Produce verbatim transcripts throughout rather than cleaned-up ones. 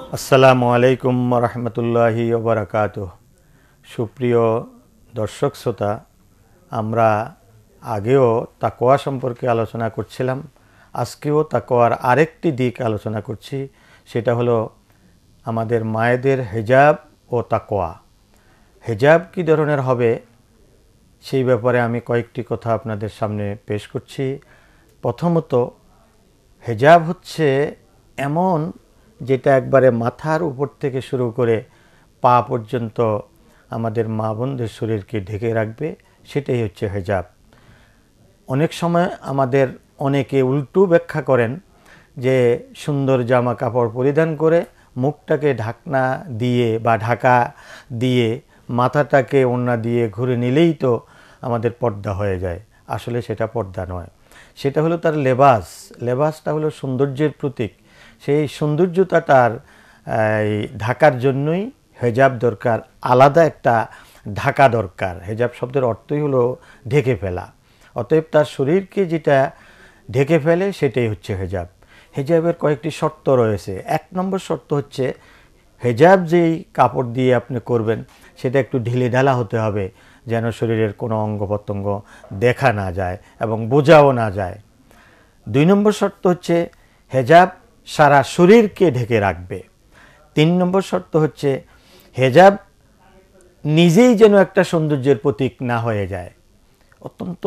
আসসালামু আলাইকুম রহমতুল্লাহি ওয়া বারাকাতুহ। সুপ্রিয় দর্শক শ্রোতা, আমরা আগেও তাকওয়া সম্পর্কে আলোচনা করছিলাম। আজকেও তাকওয়ার আরেকটি দিক আলোচনা করছি, সেটা হলো আমাদের মায়েদের হিজাব ও তাকওয়া। হিজাব কী ধরনের হবে সেই ব্যাপারে আমি কয়েকটি কথা আপনাদের সামনে পেশ করছি। প্রথমত, হিজাব হচ্ছে এমন যেটা একবারে মাথার উপর থেকে শুরু করে পা পর্যন্ত আমাদের মা বোনদের শরীরকে ঢেকে রাখবে, সেটাই হচ্ছে হিজাব। অনেক সময় আমাদের অনেকে উল্টো ব্যাখ্যা করেন যে সুন্দর জামা কাপড় পরিধান করে মুখটাকে ঢাকনা দিয়ে বা ঢাকা দিয়ে মাথাটাকে ওড়না দিয়ে ঘুরে নিলেই তো আমাদের পর্দা হয়ে যায়। আসলে সেটা পর্দা নয়, সেটা হলো তার লেবাস। লেবাসটা হলো সৌন্দর্যের প্রতীক। সেই সৌন্দর্যতাটার ঢাকার জন্যই হিজাব দরকার, আলাদা একটা ঢাকা দরকার। হিজাব শব্দের অর্থই হলো ঢেকে ফেলা। অতএব তার শরীরকে যেটা ঢেকে ফেলে সেটাই হচ্ছে হিজাব। হিজাবের কয়েকটি শর্ত রয়েছে। এক নম্বর শর্ত হচ্ছে হিজাব যেই কাপড় দিয়ে আপনি করবেন সেটা একটু ঢিলে ঢালা হতে হবে, যেন শরীরের কোনো অঙ্গ প্রত্যঙ্গ দেখা না যায় এবং বোঝাও না যায়। দুই নম্বর শর্ত হচ্ছে হিজাব সারা শরীরকে ঢেকে রাখবে। তিন নম্বর শর্ত হচ্ছে হিজাব নিজেই যেন একটা সৌন্দর্যের প্রতীক না হয়ে যায়। অত্যন্ত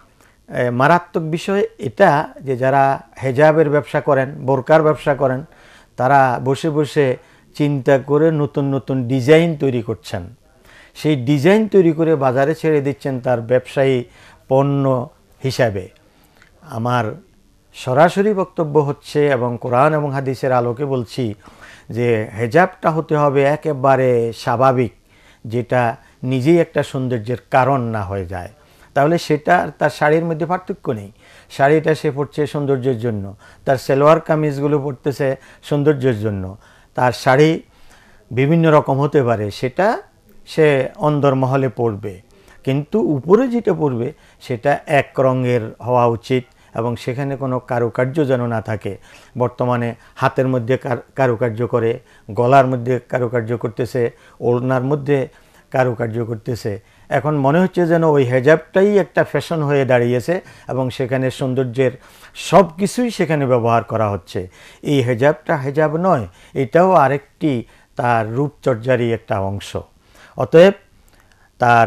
মারাত্মক বিষয় এটা যে যারা হিজাবের ব্যবসা করেন, বোরকার ব্যবসা করেন, তারা বসে বসে চিন্তা করে নতুন নতুন ডিজাইন তৈরি করছেন। সেই ডিজাইন তৈরি করে বাজারে ছেড়ে দিচ্ছেন তার ব্যবসায়ী পণ্য হিসাবে। আমার সরাসরি বক্তব্য হচ্ছে এবং কোরআন এবং হাদিসের আলোকে বলছি যে হিজাবটা হতে হবে একেবারে স্বাভাবিক, যেটা নিজেই একটা সৌন্দর্যের কারণ না হয়ে যায়। তাহলে সেটা তার শাড়ির মধ্যে পার্থক্য নেই। শাড়িটা সে পরছে সৌন্দর্যের জন্য, তার সালোয়ার কামিজগুলো পরতেছে সৌন্দর্যের জন্য। তার শাড়ি বিভিন্ন রকম হতে পারে, সেটা সে অন্দরমহলে পরবে, কিন্তু উপরে যেটা পরবে সেটা এক রঙের হওয়া উচিত এবং সেখানে কোনো কারুকার্য যেন না থাকে। বর্তমানে হাতের মধ্যে কারুকার্য করে, গলার মধ্যে কারুকার্য করতেছে, ওড়নার মধ্যে কারুকার্য করতেছে। এখন মনে হচ্ছে যেন ওই হিজাবটাই একটা ফ্যাশন হয়ে দাঁড়িয়েছে এবং সেখানে সৌন্দর্যের সব কিছুই সেখানে ব্যবহার করা হচ্ছে। এই হিজাবটা হিজাব নয়, এটাও আরেকটি তার রূপচর্যারই একটা অংশ। অতএব তার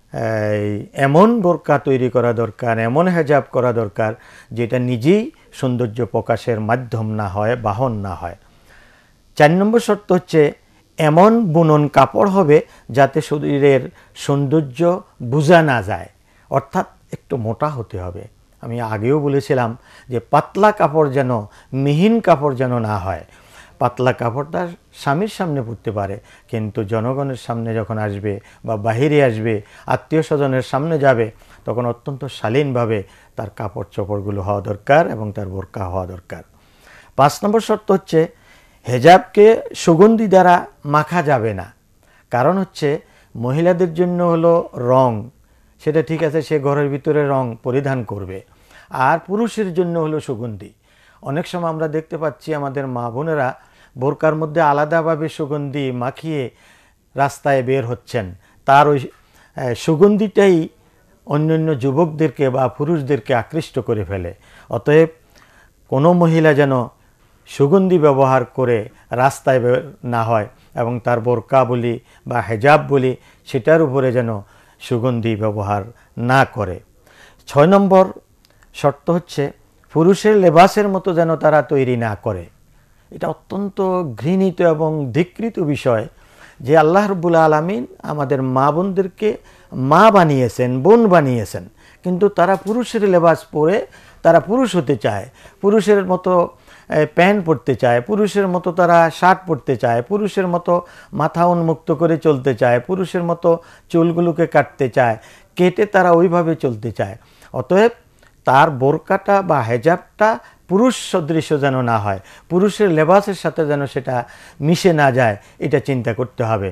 এমন বোরকা তৈরি করা দরকার, এমন হিজাব করা দরকার যেটা নিজেই সৌন্দর্য প্রকাশের মাধ্যম না হয়, বাহন না হয়। চার নম্বর শর্ত হচ্ছে এমন বুনন কাপড় হবে যাতে শরীরের সৌন্দর্য বোঝা না যায়, অর্থাৎ একটু মোটা হতে হবে। আমি আগেও বলেছিলাম যে পাতলা কাপড় যেন, মিহিন কাপড় যেন না হয়। পাতলা কাপড়টা স্বামীর সামনে পরতে পারে, কিন্তু জনগণের সামনে যখন আসবে বা বাহিরে আসবে, আত্মীয় স্বজনের সামনে যাবে, তখন অত্যন্ত শালীনভাবে তার কাপড় চোপড়গুলো হওয়া দরকার এবং তার বোরকা হওয়া দরকার। পাঁচ নম্বর শর্ত হচ্ছে হিজাবকে সুগন্ধি দ্বারা মাখা যাবে না। কারণ হচ্ছে মহিলাদের জন্য হলো রং, সেটা ঠিক আছে, সে ঘরের ভিতরে রং পরিধান করবে। আর পুরুষের জন্য হলো সুগন্ধি। অনেক সময় আমরা দেখতে পাচ্ছি আমাদের মা বোনেরা বোরকার মধ্যে আলাদাভাবে সুগন্ধি মাখিয়ে রাস্তায় বের হচ্ছেন। তার ওই সুগন্ধিটাই অন্যান্য যুবকদেরকে বা পুরুষদেরকে আকৃষ্ট করে ফেলে। অতএব কোনো মহিলা যেন সুগন্ধি ব্যবহার করে রাস্তায় বের না হয় এবং তার বোরকা বলি বা হিজাব বলি সেটার উপরে যেন সুগন্ধি ব্যবহার না করে। ছয় নম্বর শর্ত হচ্ছে পুরুষের লেবাসের মতো যেন তারা তৈরি না করে। এটা অত্যন্ত ঘৃণিত এবং ধিক্কৃত বিষয় যে আল্লাহ রাব্বুল আলামিন আমাদের মা বোনদেরকে মা বানিয়েছেন, বোন বানিয়েছেন, কিন্তু তারা পুরুষের লেবাস পরে তারা পুরুষ হতে চায়, পুরুষের মতো প্যান্ট পরতে চায়, পুরুষের মতো তারা শার্ট পরতে চায়, পুরুষের মতো মাথা উন্মুক্ত করে চলতে চায়, পুরুষের মতো চুলগুলোকে কাটতে চায়, কেটে তারা ওইভাবে চলতে চায়। অতএব তার বোরকাটা বা হিজাবটা পুরুষ সদৃশ যেন না হয়, পুরুষের লেবাসের সাথে যেন সেটা মিশে না যায়, এটা চিন্তা করতে হবে।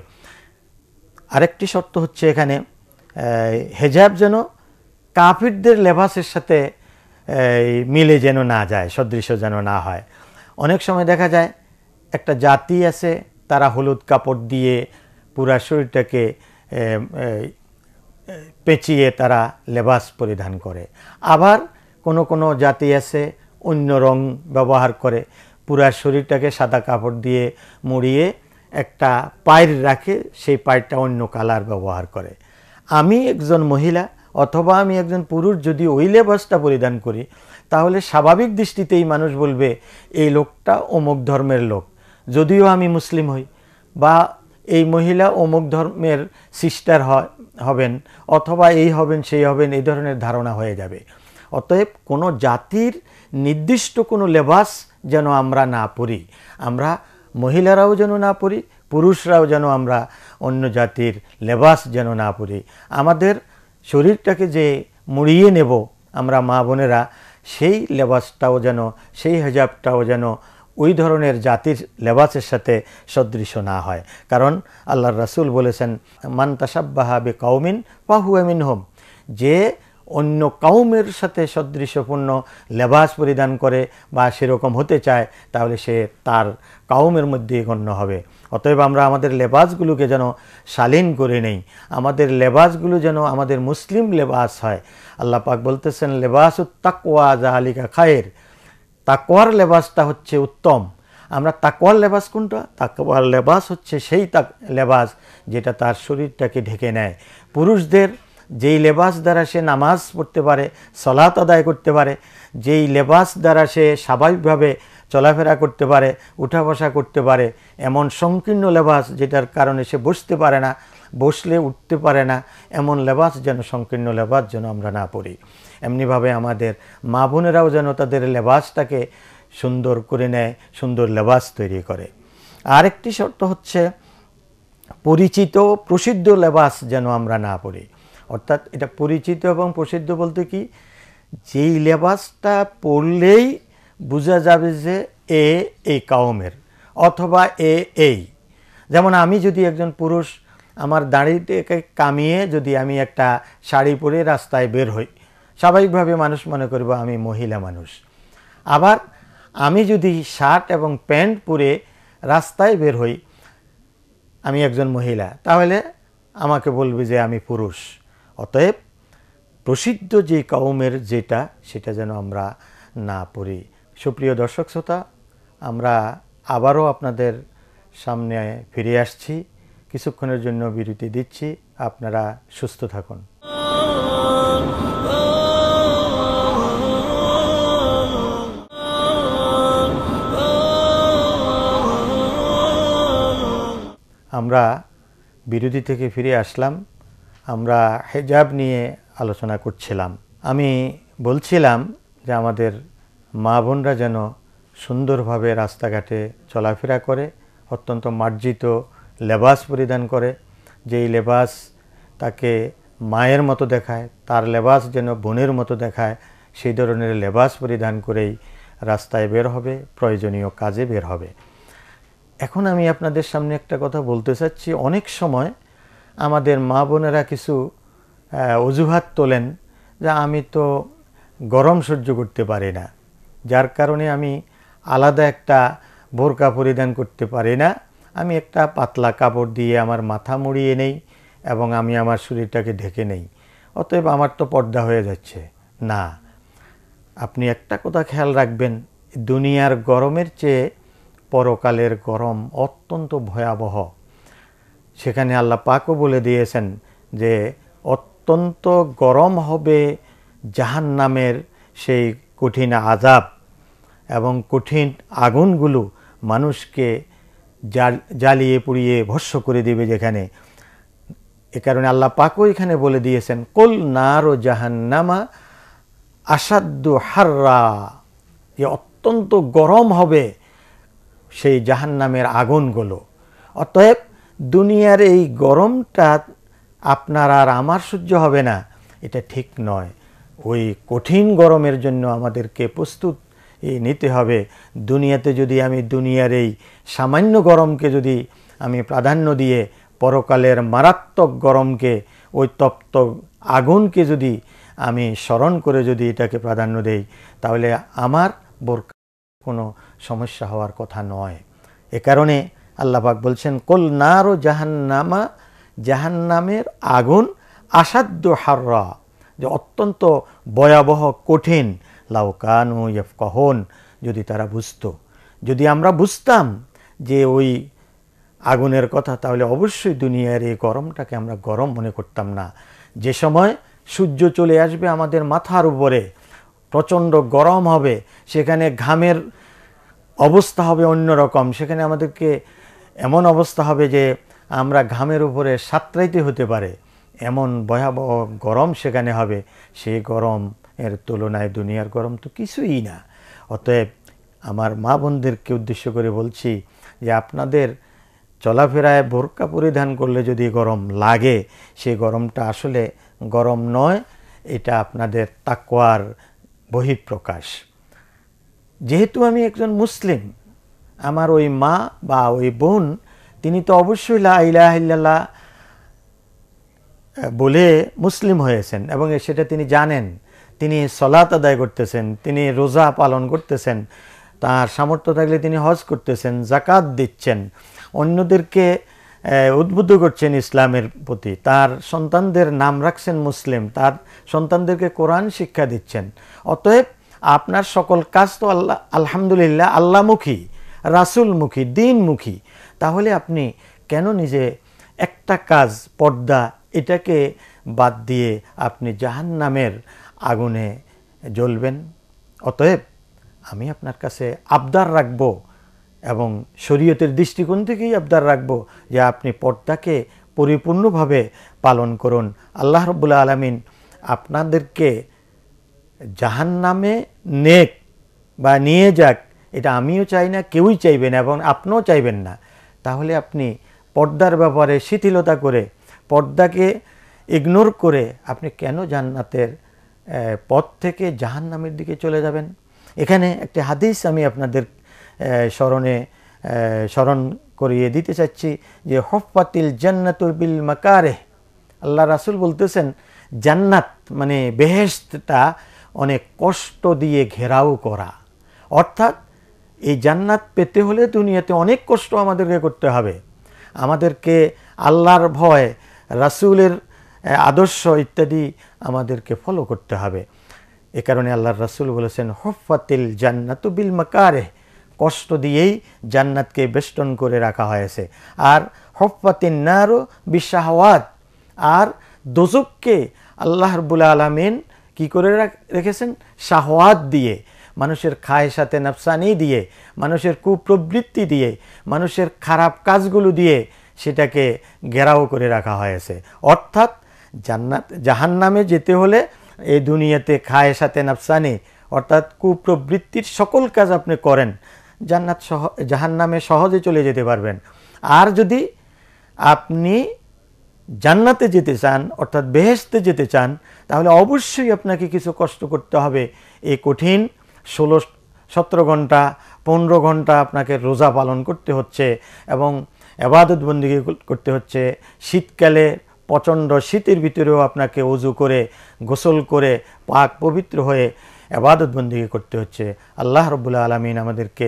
আরেকটি শর্ত হচ্ছে এখানে হিজাব যেন কাফিরদের লেবাসের সাথে মিলে যেন না যায়, সদৃশ যেন না হয়। অনেক সময় দেখা যায় একটা জাতি আছে, তারা হলুদ কাপড় দিয়ে পুরা শরীরটাকে পেঁচিয়ে তারা লেবাস পরিধান করে। আবার কোনো কোনো জাতি আছে অন্য রং ব্যবহার করে, পুরা শরীরটাকে সাদা কাপড় দিয়ে মুড়িয়ে একটা পায়ের রাখে, সেই পায়েরটা অন্য কালার ব্যবহার করে। আমি একজন মহিলা অথবা আমি একজন পুরুষ যদি ওই লেবাসটা পরিধান করি, তাহলে স্বাভাবিক দৃষ্টিতেই মানুষ বলবে এই লোকটা অমুক ধর্মের লোক, যদিও আমি মুসলিম হই, বা এই মহিলা অমুক ধর্মের সিস্টার হবেন, অথবা এই হবেন সেই হবেন, এই ধরনের ধারণা হয়ে যাবে। অতএব কোনো জাতির নির্দিষ্ট কোনো লেবাস যেন আমরা না পরি, আমরা মহিলারাও যেন না পরি, পুরুষরাও যেন আমরা অন্য জাতির লেবাস যেন না পরি। আমাদের শরীরটাকে যে মুড়িয়ে নেব আমরা মা বোনেরা, সেই লেবাসটাও যেন, সেই হিজাবটাও যেন ওই ধরনের জাতির লেবাসের সাথে সদৃশ না হয়। কারণ আল্লাহর রাসূল বলেছেন, মান তাশাব্বাহা বিকাউমিন ফাহুয়া মিনহুম, যে অন্য কাউমের সাথে সদৃশপূর্ণ লেবাস পরিধান করে বা সেরকম হতে চায়, তাহলে সে তার কাউমের মধ্যেই গণ্য হবে। অতএব আমরা আমাদের লেবাসগুলোকে যেন শালীন করে নেই, আমাদের লেবাসগুলো যেন আমাদের মুসলিম লেবাস হয়। আল্লাহ পাক বলতেছেন, লেবাসুত তাকওয়া যালিকা খায়ের, তাকওয়ার লেবাসটা হচ্ছে উত্তম। আমরা তাকওয়ার লেবাস কোনটা? তাকওয়ার লেবাস হচ্ছে সেই তাক লেবাস যেটা তার শরীরটাকে ঢেকে নেয়। পুরুষদের যেই লেবাস দ্বারা সে নামাজ পড়তে পারে, সালাত আদায় করতে পারে, যেই লেবাস দ্বারা সে স্বাভাবিকভাবে চলাফেরা করতে পারে, উঠা বসা করতে পারে, এমন সংকীর্ণ লেবাস যেটার কারণে সে বসতে পারে না, বসলে উঠতে পারে না, এমন লেবাস যেন, সংকীর্ণ লেবাস যেন আমরা না পরি। এমনিভাবে আমাদের মা বোনেরাও যেন তাদের লেবাসটাকে সুন্দর করে নেয়, সুন্দর লেবাস তৈরি করে। আরেকটি শর্ত হচ্ছে পরিচিত প্রসিদ্ধ লেবাস যেন আমরা না পরি। অর্থাৎ এটা পরিচিত এবং প্রসিদ্ধ বলতে কি, যেই লেবাসটা পরলেই বোঝা যাবে যে এ এই কাউমের, অথবা এ এই। যেমন আমি যদি একজন পুরুষ আমার দাড়িটাকে কামিয়ে যদি আমি একটা শাড়ি পরে রাস্তায় বের হই, স্বাভাবিকভাবে মানুষ মনে করবে আমি মহিলা মানুষ। আবার আমি যদি শার্ট এবং প্যান্ট পরে রাস্তায় বের হই, আমি একজন মহিলা, তাহলে আমাকে বলবে যে আমি পুরুষ। অতএব প্রসিদ্ধ যে কওমের যেটা, সেটা যেন আমরা না পড়ি। সুপ্রিয় দর্শক শ্রোতা, আমরা আবারও আপনাদের সামনে ফিরে আসছি, কিছুক্ষণের জন্য বিরতি দিচ্ছি, আপনারা সুস্থ থাকুন। আমরা বিরতি থেকে ফিরে আসলাম। আমরা হিজাব নিয়ে আলোচনা করছিলাম। আমি বলছিলাম যে আমাদের মা বোনরা যেন সুন্দরভাবে রাস্তাঘাটে চলাফেরা করে, অত্যন্ত মার্জিত লেবাস পরিধান করে, যেই লেবাস তাকে মায়ের মতো দেখায়, তার লেবাস যেন বোনের মতো দেখায়, সেই ধরনের লেবাস পরিধান করেই রাস্তায় বের হবে, প্রয়োজনীয় কাজে বের হবে। এখন আমি আপনাদের সামনে একটা কথা বলতে চাচ্ছি। অনেক সময় আমাদের মা বোনেরা কিছু অজুহাত তোলেন যে আমি তো গরম সহ্য করতে পারি না, যার কারণে আমি আলাদা একটা বোরকা পরিধান করতে পারি না, আমি একটা পাতলা কাপড় দিয়ে আমার মাথা মুড়িয়ে নেই এবং আমি আমার শরীরটাকে ঢেকে নেই, অতএব আমার তো পর্দা হয়ে যাচ্ছে। না, আপনি একটা কথা খেয়াল রাখবেন, দুনিয়ার গরমের চেয়ে পরকালের গরম অত্যন্ত ভয়াবহ। সেখানে আল্লাহ পাকও বলে দিয়েছেন যে অত্যন্ত গরম হবে জাহান্নামের সেই কঠিন আযাব, এবং কঠিন আগুনগুলো মানুষকে জ্বালিয়ে পুড়িয়ে ভস্ম করে দিবে যেখানে। এ কারণে আল্লাহ পাকও এখানে বলে দিয়েছেন, কুল নারু জাহান্নামা আসাদ্দু হাররা, যে অত্যন্ত গরম হবে সেই জাহান্নামের আগুনগুলো। অতএব দুনিয়ার এই গরমটা আপনার আর আমার সহ্য হবে না, এটা ঠিক নয়। ওই কঠিন গরমের জন্য আমাদেরকে প্রস্তুত নিতে হবে। দুনিয়াতে যদি আমি দুনিয়ার এই সামান্য গরমকে যদি আমি প্রাধান্য দিয়ে পরকালের মারাত্মক গরমকে, ওই তপ্ত আগুনকে যদি আমি স্মরণ করে যদি এটাকে প্রাধান্য দেই, তাহলে আমার বোরকা কোনো সমস্যা হওয়ার কথা নয়। এ কারণে আল্লাহ পাক বলছেন কুল নারু জাহান্নামা, জাহান্নামের আগুন আসাদ্দু হাররা, যে অত্যন্ত ভয়াবহ কঠিন, লাউ কানু ইয়াফকাহুন, যদি তারা বুঝতো। যদি আমরা বুঝতাম যে ওই আগুনের কথা, তাহলে অবশ্যই দুনিয়ার এই গরমটাকে আমরা গরম মনে করতাম না। যে সময় সূর্য চলে আসবে আমাদের মাথার উপরে, প্রচণ্ড গরম হবে, সেখানে ঘামের অবস্থা হবে অন্যরকম, সেখানে আমাদেরকে এমন অবস্থা হবে যে আমরা ঘামের উপরে সাঁতরাইতে হতে পারে, এমন ভয়াবহ গরম সেখানে হবে। সেই গরম এর তুলনায় দুনিয়ার গরম তো কিছুই না। অতএব আমার মা বোনদেরকে উদ্দেশ্য করে বলছি যে আপনাদের চলাফেরায় বোরকা পরিধান করলে যদি গরম লাগে, সেই গরমটা আসলে গরম নয়, এটা আপনাদের তাকওয়ার বহিঃপ্রকাশ। যেহেতু আমি একজন মুসলিম, আমার ওই মা বা ওই বোন তিনি তো অবশ্যই লা ইলাহা ইল্লাল্লাহ বলে মুসলিম হয়েছেন এবং সেটা তিনি জানেন। তিনি সালাত আদায় করতেছেন, তিনি রোজা পালন করতেছেন, তার সামর্থ্য থাকলে তিনি হজ করতেছেন, যাকাত দিচ্ছেন, অন্যদেরকে উদ্বুদ্ধ করছেন ইসলামের প্রতি, তার সন্তানদের নাম রাখছেন মুসলিম, তার সন্তানদেরকে কোরআন শিক্ষা দিচ্ছেন। অতএব আপনার সকল কাজ তো আল্লাহ আলহামদুলিল্লাহ আল্লাহমুখী, রাসূলমুখী, দিনমুখী। তাহলে আপনি কেন নিজে একটা কাজ, পর্দা, এটাকে বাদ দিয়ে আপনি জাহান্নামের আগুনে জ্বলবেন? অতএব আমি আপনার কাছে আবদার রাখব এবং শরীয়তের দৃষ্টিকোণ থেকেই আবদার রাখব যে আপনি পর্দাকে পরিপূর্ণভাবে পালন করুন। আল্লাহ রাব্বুল আলামিন আপনাদেরকে জাহান্নামে নেক বা নিয়ে যাক, এটা আমিও চাই না, কেউই চাইবেন এবং আপনিও চাইবেন না। তাহলে আপনি পর্দার ব্যাপারে শিথিলতা করে, পর্দাকে ইগনোর করে আপনি কেন জান্নাতের পথ থেকে জাহান্নামের দিকে চলে যাবেন? এখানে একটি হাদিস আমি আপনাদের স্মরণে স্মরণ করিয়ে দিতে চাচ্ছি যে হুফফাতিল জান্নাতু বিল মাকারিহ। আল্লাহ রাসূল বলতেছেন জান্নাত মানে বেহেশতটা অনেক কষ্ট দিয়ে ঘেরাও করা। অর্থাৎ এই জান্নাত পেতে হলে দুনিয়াতে অনেক কষ্ট আমাদেরকে করতে হবে। আমাদেরকে আল্লাহর ভয়, রাসূলের আদর্শ ইত্যাদি আমাদেরকে ফলো করতে হবে। এ কারণে আল্লাহর রাসূল বলেছেন হুফফাতিল জান্নাতু বিল মাকারিহ, কষ্ট দিয়েই জান্নাতকে বেষ্টন করে রাখা হয়েছে। আর হুফফাতিন নারু বিশাহওয়াত, আর দোজখকে আল্লাহ রাব্বুল আলামিন কি করে রেখেছেন? শাহওয়াত দিয়ে, মানুষের খায়সাতে নাফসানি দিয়ে, মানুষের কুপ্রবৃত্তি দিয়ে, মানুষের খারাপ কাজগুলো দিয়ে সেটাকে ঘেরাও করে রাখা হয়েছে। অর্থাৎ জান্নাত জাহান্নামে যেতে হলে এই দুনিয়াতে খায়সাতে নাফসানি অর্থাৎ কুপ্রবৃত্তির সকল কাজ আপনি করেন, জান্নাত সহ জাহান্নামে সহজে চলে যেতে পারবেন। আর যদি আপনি জান্নাতে যেতে চান অর্থাৎ বেহেশতে যেতে চান, তাহলে অবশ্যই আপনাকে কিছু কষ্ট করতে হবে। এই কঠিন ষোলো সতেরো ঘন্টা পনেরো ঘন্টা আপনাকে রোজা পালন করতে হচ্ছে এবং ইবাদত বন্দেগী করতে হচ্ছে। শীতকালে প্রচণ্ড শীতের ভিতরেও আপনাকে ওযু করে, গোসল করে, পাক পবিত্র হয়ে ইবাদত বন্দেগী করতে হচ্ছে। আল্লাহ রাব্বুল আলামিন আমাদেরকে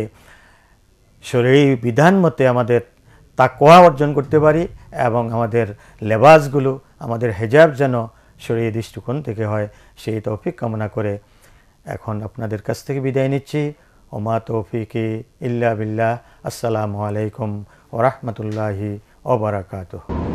শরীয়ী বিধান মতে আমাদের তাকওয়া অর্জন করতে পারি এবং আমাদের লেবাসগুলো, আমাদের হিজাব যেন শরীয়ী দৃষ্টিকোণ থেকে হয়, সেই তৌফিক কামনা করে এখন আপনাদের কাছ থেকে বিদায় নিচ্ছি। ওমা তৌফিকি ইল্লা বিল্লাহ। আসসালামু আলাইকুম ওয়া রাহমাতুল্লাহি ওয়া বারাকাতুহু।